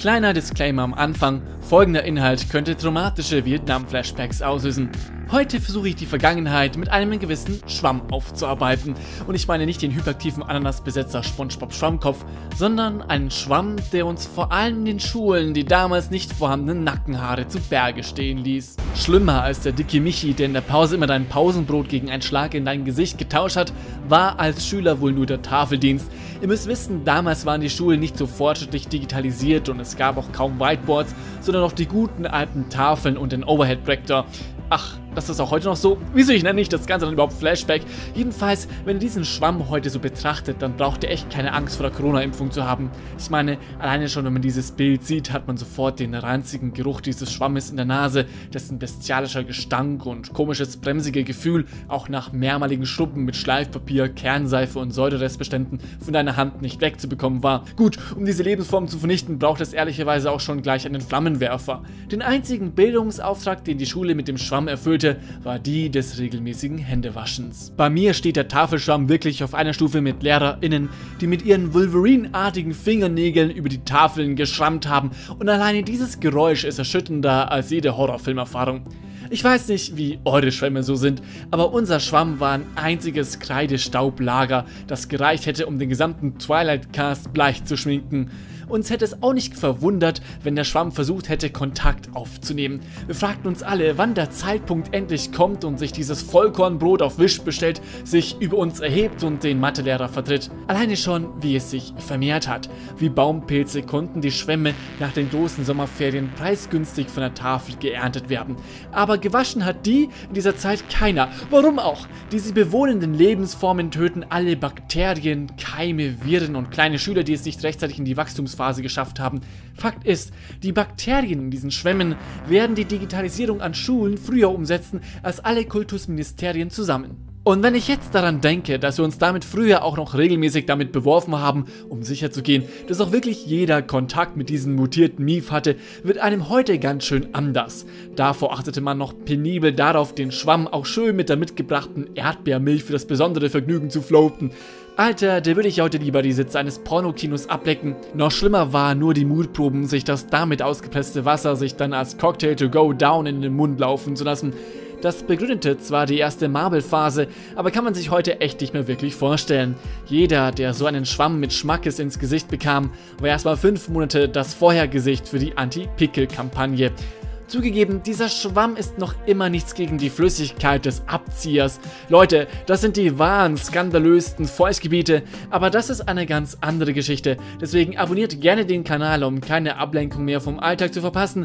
Kleiner Disclaimer am Anfang, folgender Inhalt könnte traumatische Vietnam-Flashbacks auslösen. Heute versuche ich die Vergangenheit mit einem gewissen Schwamm aufzuarbeiten. Und ich meine nicht den hyperaktiven Ananasbesetzer SpongeBob Schwammkopf, sondern einen Schwamm, der uns vor allem in den Schulen die damals nicht vorhandenen Nackenhaare zu Berge stehen ließ. Schlimmer als der dicke Michi, der in der Pause immer dein Pausenbrot gegen einen Schlag in dein Gesicht getauscht hat, war als Schüler wohl nur der Tafeldienst. Ihr müsst wissen, damals waren die Schulen nicht so fortschrittlich digitalisiert und es gab auch kaum Whiteboards, sondern noch die guten alten Tafeln und den Overhead-Projektor. Ach, das ist auch heute noch so? Wieso ich nenne ich das Ganze dann überhaupt Flashback? Jedenfalls, wenn ihr diesen Schwamm heute so betrachtet, dann braucht ihr echt keine Angst vor der Corona-Impfung zu haben. Ich meine, alleine schon, wenn man dieses Bild sieht, hat man sofort den ranzigen Geruch dieses Schwammes in der Nase, dessen bestialischer Gestank und komisches bremsige Gefühl auch nach mehrmaligen Schrubben mit Schleifpapier, Kernseife und Säurerestbeständen von deiner Hand nicht wegzubekommen war. Gut, um diese Lebensform zu vernichten, braucht es ehrlicherweise auch schon gleich einen Flammenwerfer. Den einzigen Bildungsauftrag, den die Schule mit dem Schwamm erfüllte, war die des regelmäßigen Händewaschens. Bei mir steht der Tafelschwamm wirklich auf einer Stufe mit LehrerInnen, die mit ihren Wolverine-artigen Fingernägeln über die Tafeln geschrammt haben, und alleine dieses Geräusch ist erschütternder als jede Horrorfilmerfahrung. Ich weiß nicht, wie eure Schwämme so sind, aber unser Schwamm war ein einziges Kreidestaublager, das gereicht hätte, um den gesamten Twilight-Cast bleich zu schminken. Uns hätte es auch nicht verwundert, wenn der Schwamm versucht hätte, Kontakt aufzunehmen. Wir fragten uns alle, wann der Zeitpunkt endlich kommt und sich dieses Vollkornbrot auf Wish bestellt, sich über uns erhebt und den Mathelehrer vertritt. Alleine schon, wie es sich vermehrt hat. Wie Baumpilze konnten die Schwämme nach den großen Sommerferien preisgünstig von der Tafel geerntet werden. Aber gewaschen hat die in dieser Zeit keiner. Warum auch? Die sie bewohnenden Lebensformen töten alle Bakterien, Keime, Viren und kleine Schüler, die es nicht rechtzeitig in die Wachstumsphase geschafft haben. Fakt ist, die Bakterien in diesen Schwämmen werden die Digitalisierung an Schulen früher umsetzen als alle Kultusministerien zusammen. Und wenn ich jetzt daran denke, dass wir uns damit früher auch noch regelmäßig damit beworfen haben, um sicherzugehen, dass auch wirklich jeder Kontakt mit diesem mutierten Mief hatte, wird einem heute ganz schön anders. Davor achtete man noch penibel darauf, den Schwamm auch schön mit der mitgebrachten Erdbeermilch für das besondere Vergnügen zu floaten. Alter, der würde ich heute lieber die Sitze eines Pornokinos ablecken. Noch schlimmer war nur die Mutproben, sich das damit ausgepresste Wasser sich dann als Cocktail to go down in den Mund laufen zu lassen. Das begründete zwar die erste Marble-Phase, aber kann man sich heute echt nicht mehr wirklich vorstellen. Jeder, der so einen Schwamm mit Schmackes ins Gesicht bekam, war erstmal 5 Monate das Vorhergesicht für die Anti-Pickel-Kampagne. Zugegeben, dieser Schwamm ist noch immer nichts gegen die Flüssigkeit des Abziehers. Leute, das sind die wahren, skandalösten Feuchtgebiete, aber das ist eine ganz andere Geschichte. Deswegen abonniert gerne den Kanal, um keine Ablenkung mehr vom Alltag zu verpassen.